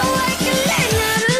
so I can learn how to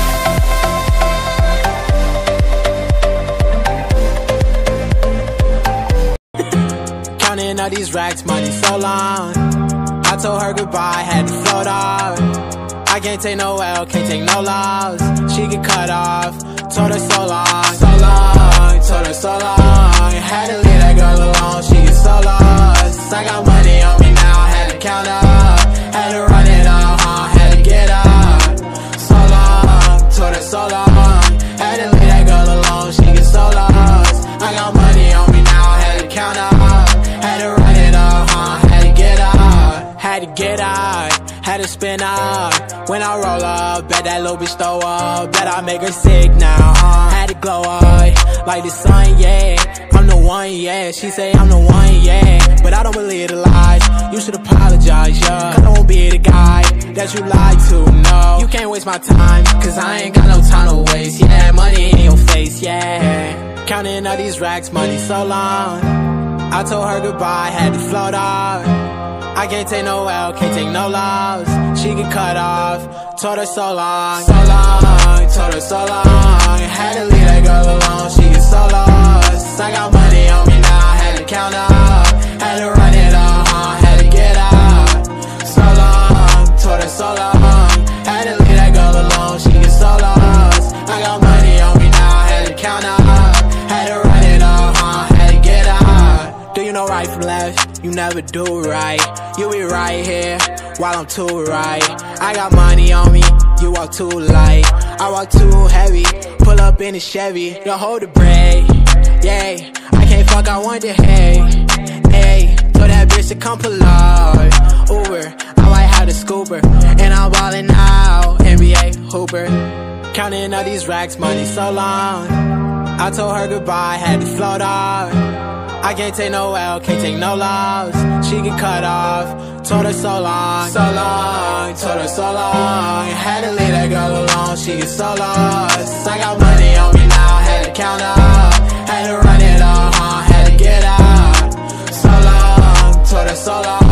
love. Counting all these racks, money so long. I told her goodbye, had to float off. I can't take no L, can't take no loss. She get cut off, told her so long, so long, told her so long. Had to leave that girl alone, she get so lost. I got money on me now, had to count up, had to run it up, had to get up. So long, told her so long. Had to leave that girl alone, she get so lost. I got money on me now, had to count up, had to run it up, had to get up, had to get out. Had to spin up, when I roll up, bet that little bitch throw up, bet I make her sick now, had to glow up, like the sun, yeah, I'm the one, yeah, she say I'm the one, yeah, but I don't believe the lies, you should apologize, yeah, cause I won't be the guy that you lied to, no, you can't waste my time, cause I ain't got no time to waste, yeah, money in your face, yeah, counting all these racks, money so long, I told her goodbye, had to float off. I can't take no L, can't take no loss. She get cut off, told her so long, so long, told her so long. Had to leave that girl alone, she get so lost. I got money on me now, had to count up, had to run it up, had to get up. So long, told her so long. Had to leave that girl alone, she get so lost. I got money on me now, had to count up, had to run it up, had to get up. Do you know right from left? You never do right. You be right here while I'm too right. I got money on me, you walk too light. I walk too heavy, pull up in a Chevy. Don't hold the brake, yeah. I can't fuck, I want the hay, hey. Told that bitch to come pull up, Uber. I might have the scooper, and I'm ballin' out, NBA Hooper. Counting all these racks, money so long. I told her goodbye, had to float off. I can't take no L, can't take no loss. She get cut off, told her so long, so long, told her so long. Had to leave that girl alone, she get so lost. I got money on me now, had to count up, had to run it up, had to get up. So long, told her so long.